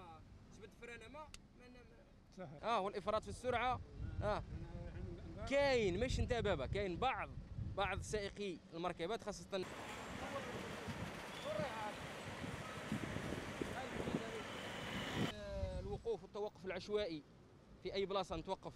جبد فرانه ما والافراط في السرعه كاين، مش انت بابا، كاين بعض سائقي المركبات خاصه الوقوف والتوقف العشوائي في اي بلاصه نتوقف.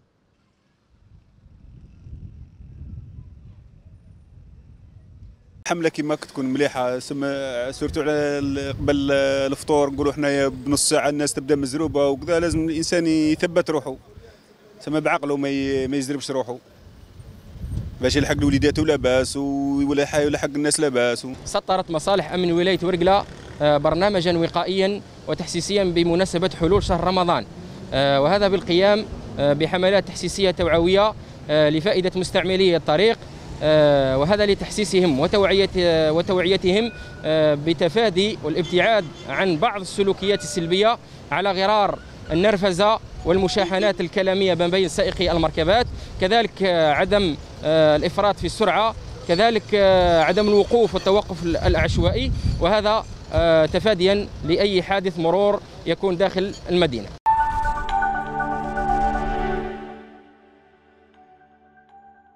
الحمله كيما كتكون مليحه، سورتو على قبل الفطور نقولوا حنايا بنص ساعه الناس تبدا مزروبه وكذا، لازم الانسان يثبت روحه سما بعقله، ما يزربش روحه باش يلحق لوليداته لاباس ولا يلحق الناس لاباس. سطرت مصالح امن ولايه ورقله برنامجا وقائيا وتحسيسيا بمناسبه حلول شهر رمضان، وهذا بالقيام بحملات تحسيسيه توعويه لفائده مستعملي الطريق، وهذا لتحسيسهم وتوعيتهم بتفادي والابتعاد عن بعض السلوكيات السلبيه على غرار النرفزه والمشاحنات الكلاميه ما بين سائقي المركبات، كذلك عدم الافراط في السرعه، كذلك عدم الوقوف والتوقف العشوائي، وهذا تفاديا لاي حادث مرور يكون داخل المدينه.